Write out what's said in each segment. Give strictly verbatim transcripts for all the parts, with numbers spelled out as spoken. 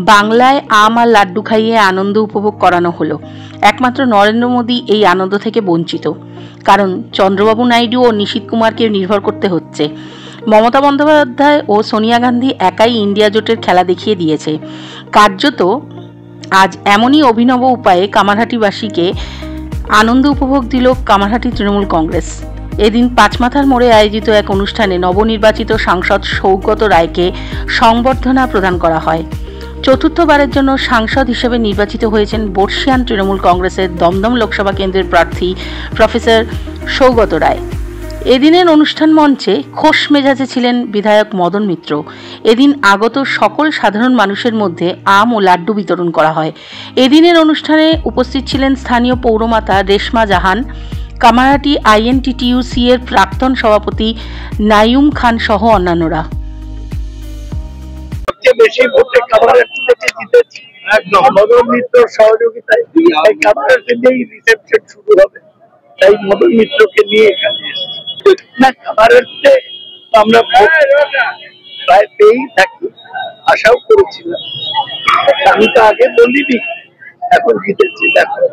বাংলায় আম আর লাড্ডু খাইয়ে আনন্দ উপভোগ করানো হলো। একমাত্র নরেন্দ্র মোদী এই আনন্দ থেকে বঞ্চিত, কারণ চন্দ্রবাবু নাইডু ও নিশীথ কুমারকে নির্ভর করতে হচ্ছে। মমতা বন্দ্যোপাধ্যায় ও সোনিয়া গান্ধী একাই ইন্ডিয়া জোটের খেলা দেখিয়ে দিয়েছে। কার্যত আজ এমনই অভিনব উপায়ে কামারহাটিবাসীকে আনন্দ উপভোগ দিল কামারহাটি তৃণমূল কংগ্রেস। এদিন পাঁচমাথার মোড়ে আয়োজিত এক অনুষ্ঠানে নবনির্বাচিত সাংসদ সৌগত রায়কে সংবর্ধনা প্রদান করা হয়। চতুর্থবারের জন্য সাংসদ হিসেবে নির্বাচিত হয়েছেন বর্ষিয়ান তৃণমূল কংগ্রেসের দমদম লোকসভা কেন্দ্রের প্রার্থী প্রফেসর সৌগত রায়। এদিনের অনুষ্ঠান মঞ্চে খোশ মেজাজে ছিলেন বিধায়ক মদন মিত্র। এদিন আগত সকল সাধারণ মানুষের মধ্যে আম ও লাড্ডু বিতরণ করা হয়। এদিনের অনুষ্ঠানে উপস্থিত ছিলেন স্থানীয় পৌরমাতা রেশমা জাহান, কামারহাটি আইএনটিটিইউসি এর প্রাক্তন সভাপতি নাইম খান সহ অন্যান্যরা। বেশি ভোটে কামারহাটি থেকে জিতেছি একদম মদন মিত্রর সহযোগিতায়। তাই কামারহাটি দিয়েই রিসেপশন শুরু হবে, তাই মদন মিত্রকে নিয়ে এখানে না কামারহাটিতে আমরা ভোট প্রায় পেয়েই থাকি, আশাও করেছিলাম। আমি তো আগে বলিনি, এখন জিতেছি। দেখো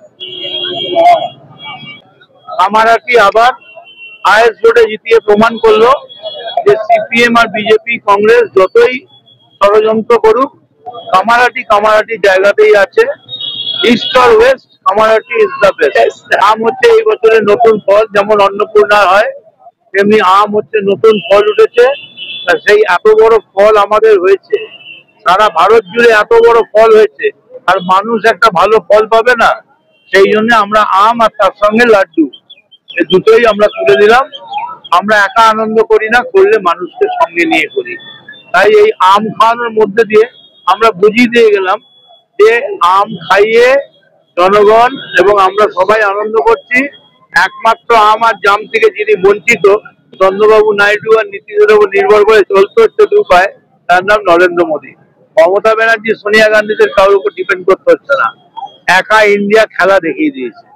কামারহাটি আবার আইএস ভোটে জিতিয়ে প্রমাণ করলো যে সিপিএম আর বিজেপি কংগ্রেস যতই ষড়যন্ত্র করুক, কামারহাটি কামারহাটি জায়গাতেই আছে। ইস্ট আর west, Kamarhati is the best. আম হচ্ছে এই বছরের নতুন ফল, যেমন অন্নপূর্ণা হয় তেমনি আম হচ্ছে নতুন ফল উঠেছে। সেই এত বড় ফল আমাদের হয়েছে, সারা ভারত জুড়ে এত বড় ফল হয়েছে, আর মানুষ একটা ভালো ফল পাবে না? সেই জন্য আমরা আম আর তার সঙ্গে লাড্ডু এই দুটোই আমরা তুলে দিলাম। আমরা একা আনন্দ করি না, করলে মানুষকে সঙ্গে নিয়ে করি। তাই এই আম খাওয়ানোর মধ্যে দিয়ে আমরা বুঝিয়ে দিয়ে গেলাম যে আম খাইয়ে জনগণ এবং আমরা সবাই আনন্দ করছি। একমাত্র আম আর জাম থেকে যিনি বঞ্চিত, চন্দ্রবাবু নাইডু আর নীতিশের উপর নির্ভর করে চলতে হচ্ছে দু পায়, তার নাম নরেন্দ্র মোদী। মমতা ব্যানার্জি সোনিয়া গান্ধীদের কারোর উপর ডিপেন্ড করতে হচ্ছে না, একা ইন্ডিয়া খেলা देখিয়ে দিয়েছে।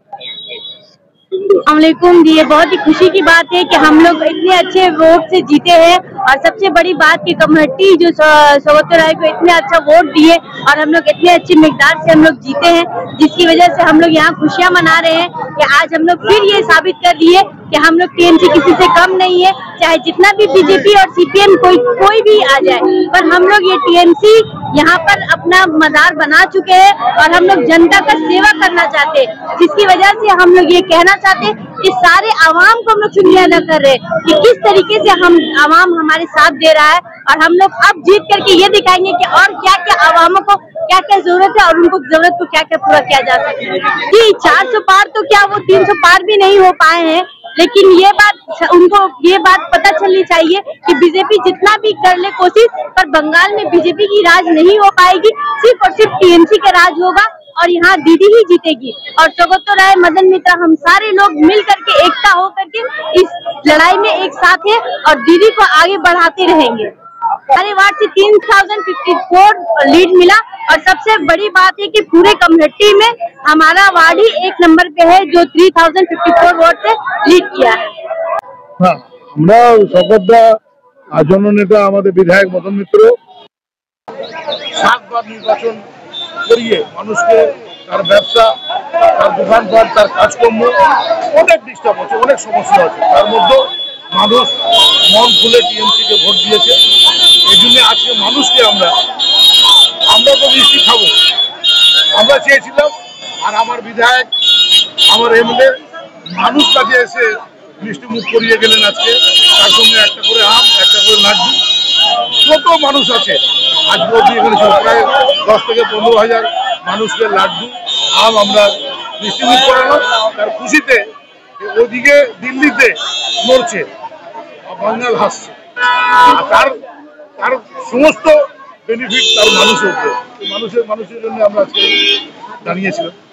अस्सलामुअलैकुम। ये बहुत ही खुशी की बात है कि हम लोग इतने अच्छे वोट से जीते हैं, और सबसे बड़ी बात कि कमेटी जो सौगत राय को इतने अच्छा वोट दिए और हम लोग इतने अच्छी मिकदार से हम लोग जीते हैं, जिसकी वजह से हम लोग यहाँ खुशियाँ मना रहे हैं कि आज हम लोग फिर ये साबित कर दिए कि हम लोग टीएमसी किसी से कम नहीं है। चाहे जितना भी बीजेपी और सीपीएम कोई कोई भी आ जाए, पर हम लोग ये टीएमसी यहाँ पर अपना मदार बना चुके हैं और हम लोग जनता का सेवा करना चाहते हैं, जिसकी वजह से हम लोग ये कहना चाहते हैं कि सारे आवाम को हम लोग शुक्रिया अदा कर रहे हैं कि किस तरीके से हम आवाम हमारे साथ दे रहा है, और हम लोग अब जीत करके ये दिखाएंगे कि और क्या क्या आवामों को क्या क्या जरूरत है और उनको जरूरत को क्या क्या पूरा किया जा सकता है। जी चार सौ पार तो क्या वो तीन सौ पार भी नहीं हो पाए हैं, लेकिन ये बात उनको ये बात पता चलनी चाहिए कि बीजेपी जितना भी कर ले कोशिश, पर बंगाल में बीजेपी की राज नहीं हो पाएगी, सिर्फ और सिर्फ टीएमसी का राज होगा और यहाँ दीदी ही जीतेगी। और सौगत राय, मदन मित्रा, हम सारे लोग मिल करके एकता हो करके इस लड़ाई में एक साथ है और दीदी को आगे बढ़ाते रहेंगे। हमारे वार्ड से तीन हजार चौवन लीड मिला, और सबसे बड़ी बात है कि पूरे कम्युनिटी में हमारा वार्ड ही एक नंबर पे है जो तीन हजार चौवन वोट से लीड किया है। हाँ, আমরা সৌগতদা আজন্য নেতা আমাদের বিধায়ক মদন মিত্র সাতবার নির্বাচন করিয়ে মানুষকে তার ব্যবসা, তার দোকানপাট, তার কাজকর্ম অনেক ডিস্টার্ব হচ্ছে, অনেক সমস্যা হচ্ছে। তার মধ্যে মানুষ মন খুলে টিএমসি কে ভোট দিয়েছে। এই জন্য আজকে মানুষকে আমরা আমরা তো মিষ্টি খাবো, আমরা চেয়েছিলাম। আর আমার বিধায়ক, আমার এমএলএ মানুষ কাছে এসে মিষ্টি মুখ করিয়ে গেলেন আজকে। তার সঙ্গে একটা করে আম, একটা করে লাড্ডু। যত মানুষ আছে আজকে অবধি এখানে প্রায় দশ থেকে পনেরো হাজার মানুষকে লাড্ডু, আম আমরা মিষ্টি মুখ করানো। তার খুশিতে ওদিকে দিল্লিতে মরছে, বাঙাল হাসছে। তার তার সমস্ত বেনিফিট তার মানুষের উপরে, মানুষের মানুষের জন্য আমরা আজকে দাঁড়িয়েছিলাম।